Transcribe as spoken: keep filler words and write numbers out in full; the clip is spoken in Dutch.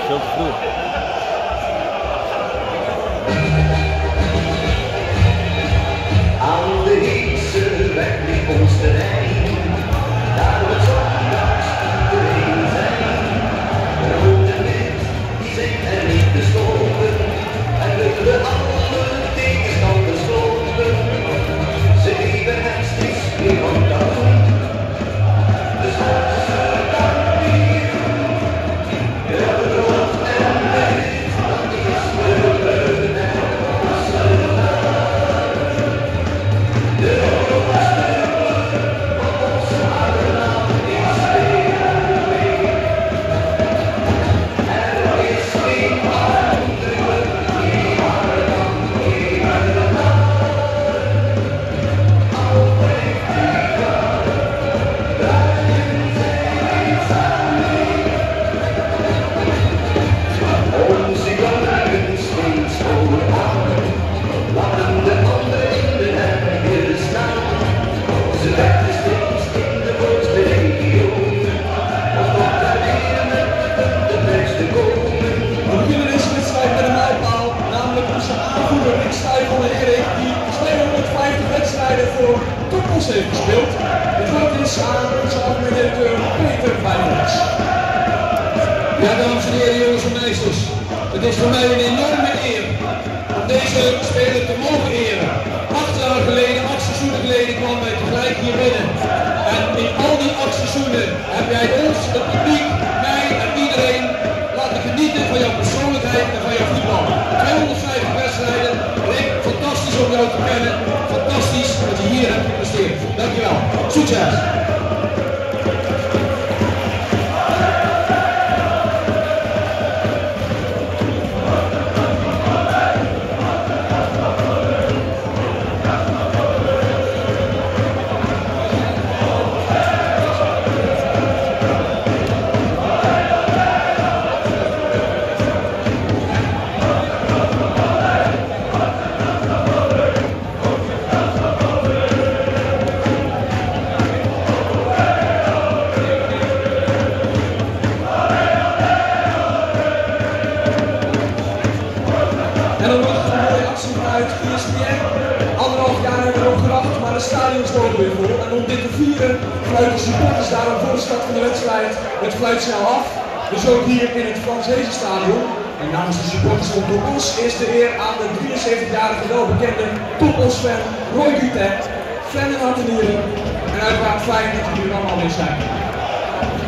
Veel te vroeg. Aan de Heese weg ligt ons terrein, daar we zondags iedereen zijn. De rode wit, die zijn er niet te stoppen, en willen we alle tegenstanders stoppen. Ze geven het steeds meer om dat doen, de zwarte kampioen. Ja, de rood en wit, dat is de leun en onze naam. De grootste van onze naam is weer mee. Er is geen andere die haar dan even naar. Altijd die gaat, buiten zijn samen. Onze jongens steeds vooraan, laten de anderen ergens staan. Ze vechten steeds in de voorste regio, om tot de weer met de beste komen. We beginnen deze wedstrijd met een mijlpaal, namelijk onze aanvoerder Rick Stuyvel en Erik, die tweehonderdvijftig wedstrijden voor Toppos heeft gespeeld. Het woord is aan onze algemeen directeur Peter Wijnands. Ja, dames en heren, jongens en meesters. Het is voor mij een enorme eer om deze speler te mogen eren. Acht jaar geleden, acht seizoenen geleden kwam wij tegelijk hier binnen. En in al die acht seizoenen heb jij ons, het publiek, mij en iedereen laten genieten van jouw persoonlijkheid en van jouw voetbal. tweehonderdvijftig wedstrijden, Rick, fantastisch om jou te kennen. Fantastisch wat je hier hebt gepresteerd. Dankjewel. Succes! En dan wordt een mooie actie vanuit E S P N. Anderhalf jaar hebben we erop gewacht, maar de stadions lopen weer vol. En om dit te vieren fluiten supporters daarom voor de start van de wedstrijd het fluitsignaal af. Dus ook hier in het Franse Stadion. En namens de supporters van Toppos is de eer aan de drieënzeventigjarige welbekende Toppos-fan Roy Gutet. Fan en hart en nieren. En uiteraard fijn dat jullie er allemaal weer zijn.